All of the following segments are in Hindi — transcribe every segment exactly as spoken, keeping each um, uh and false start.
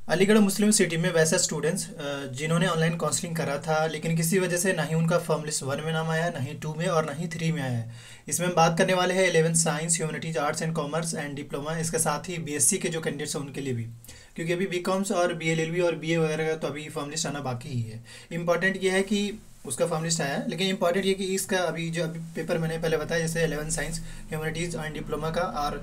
अलीगढ़ मुस्लिम सिटी में वैसे स्टूडेंट्स जिन्होंने ऑनलाइन काउंसलिंग करा था, लेकिन किसी वजह से ना ही उनका फॉर्म लिस्ट वन में नाम आया, ना ही टू में और ना ही थ्री में आया है। इसमें हम बात करने वाले हैं eleventh science, humanities, arts and commerce and diploma, इसके साथ ही बीएससी के जो कैंडिडेट्स हैं उनके लिए भी, क्योंकि अभी बीकॉम्स और बीएलएलबी और बीए वगैरह का तो अभी फॉर्म लिस्ट आना बाकी ही है। इंपॉर्टेंट ये है कि उसका फॉर्म लिस्ट आया है, लेकिन इंपॉर्टेंट ये कि इसका अभी जो अभी पेपर मैंने पहले बताया, जैसे eleven science, humanities and diploma का और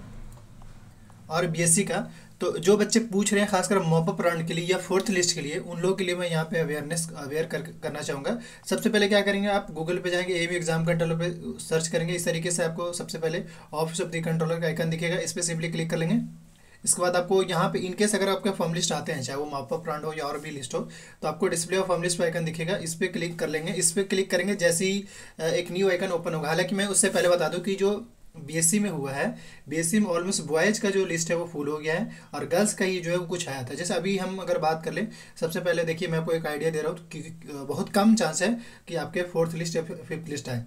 और बीएससी का, तो जो बच्चे पूछ रहे हैं खासकर मॉपअप राउंड के लिए या फोर्थ लिस्ट के लिए, उन लोगों के लिए मैं यहाँ पे अवेयरनेस अवेयर कर करना चाहूँगा। सबसे पहले क्या करेंगे, आप गूगल पे जाएंगे, ए बी एग्जाम कंट्रोलर पे सर्च करेंगे। इस तरीके से आपको सबसे पहले ऑफिस ऑफ द कंट्रोलर का आइकन दिखेगा, इस पर सिंपली क्लिक कर लेंगे। इसके बाद आपको यहाँ पे इनकेस अगर आपके फॉर्म लिस्ट आते हैं, चाहे वो मॉपअप राउंड हो या और भी लिस्ट हो, तो आपको डिस्प्ले ऑफ फॉर्म लिस्ट पर आइकन दिखेगा, इस पर क्लिक कर लेंगे। इस पर क्लिक करेंगे जैसे ही एक न्यू आइकन ओपन होगा। हालांकि मैं उससे पहले बता दूं कि जो बीएससी में हुआ है, बीएससी में ऑलमोस्ट बॉयज़ का जो लिस्ट है वो फुल हो गया है और गर्ल्स का ही जो है वो कुछ आया था। जैसे अभी हम अगर बात कर लें, सबसे पहले देखिए मैं आपको एक आइडिया दे रहा हूँ कि बहुत कम चांस है कि आपके फोर्थ लिस्ट या फिफ्थ लिस्ट आए।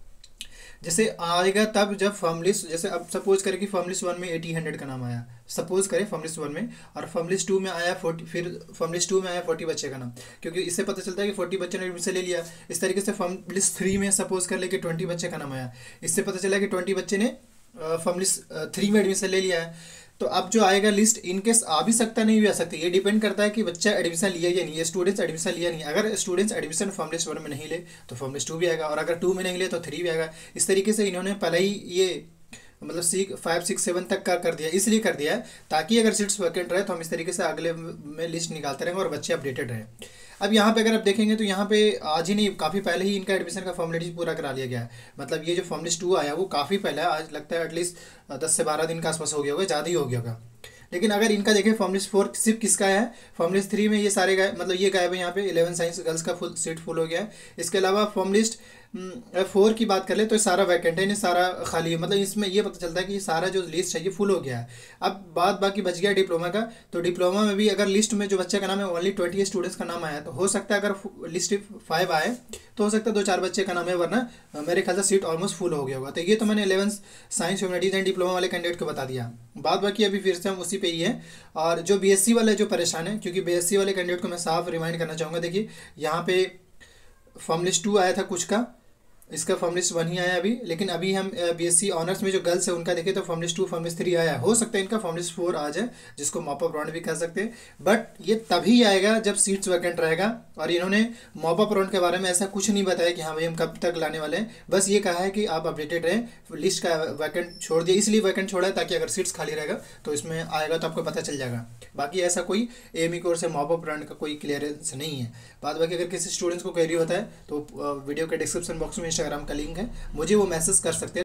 जैसे आएगा तब जब फॉर्म लिस्ट, जैसे अब सपोज करें कि फॉर्म लिस्ट वन में एटी हंड्रेड का नाम आया, सपोज करें फॉर्म लिस्ट वन में, और फॉर्म लिस्ट टू में आया फोर्टी, फिर फॉर्म लिस्ट टू में आया फोर्टी बच्चे का नाम, क्योंकि इससे पता चलता है कि फोर्टी बच्चे ने एडमिशन ले लिया। इस तरीके से फॉर्म लिस्ट थ्री में सपोज कर ले कि ट्वेंटी बच्चे का नाम आया, इससे पता चला कि ट्वेंटी बच्चे ने फॉर्म लिस्ट थ्री में एडमिशन ले लिया है। तो अब जो आएगा लिस्ट इनकेस आ भी सकता, नहीं भी आ सकती, ये डिपेंड करता है कि बच्चा एडमिशन लिया या नहीं है, स्टूडेंट्स एडमिशन लिया नहीं। अगर students admission form list one में नहीं ले तो फॉर्म लिस्ट टू भी आएगा, और अगर टू में नहीं ले तो थ्री भी आएगा। इस तरीके से इन्होंने पहले ही ये मतलब सिक्स फाइव सिक्स सेवन तक का कर दिया, इसलिए कर दिया है ताकि अगर सीट्स वैकेंट रहे तो हम इस तरीके से अगले में लिस्ट निकालते रहेंगे और बच्चे अपडेटेड रहे। अब यहाँ पे अगर आप देखेंगे तो यहाँ पे आज ही नहीं, काफ़ी पहले ही इनका एडमिशन का फॉर्म लिस्ट पूरा करा लिया गया है। मतलब ये जो फॉर्म लिस्ट टू आया वो काफ़ी पहले है, आज लगता है एटलीस्ट दस से बारह दिन के आसपास हो गया होगा, ज़्यादा ही हो गया होगा। लेकिन अगर इनका देखें फॉर्म लिस्ट फोर सिर्फ किसका है, फॉर्म लिस्ट थ्री में ये सारे गायब, मतलब ये गायब है। यहाँ पे इलेवन साइंस गर्ल्स का फुल सीट फुल हो गया है। इसके अलावा फॉर्म लिस्ट फोर की बात कर ले तो सारा वैकेंट है, नहीं सारा खाली है। मतलब इसमें ये पता चलता है कि सारा जो लिस्ट है ये फुल हो गया है। अब बात बाकी बच गया डिप्लोमा का, तो डिप्लोमा में भी अगर लिस्ट में जो बच्चे का नाम है ओनली ट्वेंटी स्टूडेंट्स का नाम आया, तो हो सकता है अगर लिस्ट फाइव आए तो हो सकता है दो चार बच्चे का नाम है, वरना मेरे ख्याल से सीट ऑलमोस्ट फुल हो गया होगा। तो ये तो मैंने eleven science, humanities and diploma वाले कैंडिडेट को बता दिया। बात बाकी अभी फिर से हम उसी पे ही है। और जो बीएससी वाले जो परेशान है, क्योंकि बीएससी वाले कैंडिडेट को मैं साफ रिमाइंड करना चाहूँगा, देखिए यहाँ पे फॉर्म लिस्ट टू आया था कुछ का, इसका फॉर्म लिस्ट वन ही आया अभी। लेकिन अभी हम बीएससी ऑनर्स में जो गर्ल्स है उनका देखें तो form list two, form list three आया है। हो सकता है इनका फॉर्म लिस्ट फोर आ जाए, जिसको मॉपअप राउंड भी कह सकते हैं, बट ये तभी आएगा जब सीट्स वैकेंट रहेगा। और इन्होंने मॉपअप राउंड के बारे में ऐसा कुछ नहीं बताया कि हाँ भाई हम कब तक लाने वाले हैं, बस ये कहा है कि आप अपडेटेड रहें। लिस्ट का वैकेंट छोड़ दिया, इसलिए वैकेंट छोड़ा है ताकि अगर सीट्स खाली रहेगा तो इसमें आएगा तो आपको पता चल जाएगा। बाकी ऐसा कोई एमी कोर्स है मॉपअप राउंड का कोई क्लियरेंस नहीं है। बाद बाकी अगर किसी स्टूडेंट्स को क्वेरी होता है तो वीडियो के डिस्क्रिप्शन बॉक्स में इंस्टाग्राम का लिंक है, मुझे वो मैसेज कर सकते हैं।